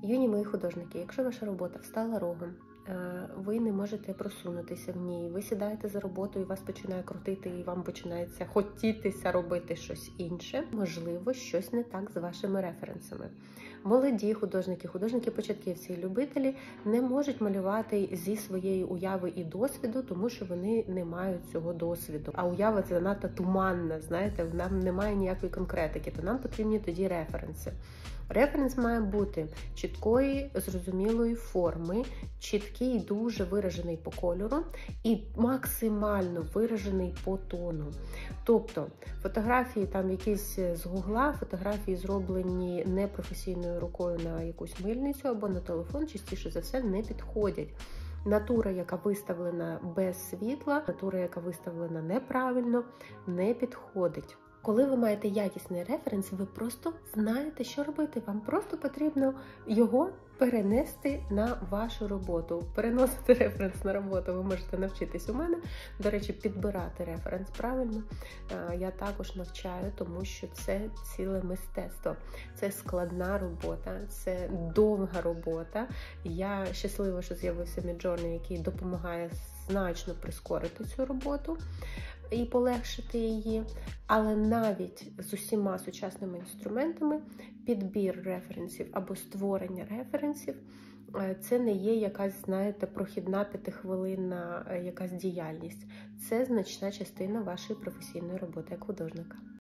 Юні мої художники, якщо ваша робота встала рогом, ви не можете просунутися в ній, ви сідаєте за роботу і вас починає крутити, і вам починається хотітися робити щось інше, можливо, щось не так з вашими референсами. Молоді художники, художники-початківці і любителі не можуть малювати зі своєї уяви і досвіду, тому що вони не мають цього досвіду. А уява це занадто туманна, знаєте, нам немає ніякої конкретики, то нам потрібні тоді референси. Референс має бути чіткої, зрозумілої форми, чіткий, дуже виражений по кольору і максимально виражений по тону. Тобто фотографії там якісь з гугла, фотографії зроблені непрофесійною рукою на якусь мильницю або на телефон, частіше за все не підходять. Натура, яка виставлена без світла, натура, яка виставлена неправильно, не підходить. Коли ви маєте якісний референс, ви просто знаєте, що робити. Вам просто потрібно його перенести на вашу роботу. Переносити референс на роботу ви можете навчитись у мене. До речі, підбирати референс правильно. Я також навчаю, тому що це ціле мистецтво. Це складна робота, це довга робота. Я щаслива, що з'явився Midjourney, який допомагає значно прискорити цю роботу і полегшити її, але навіть з усіма сучасними інструментами підбір референсів або створення референсів це не є якась, знаєте, прохідна п'ятихвилинна якась діяльність. Це значна частина вашої професійної роботи як художника.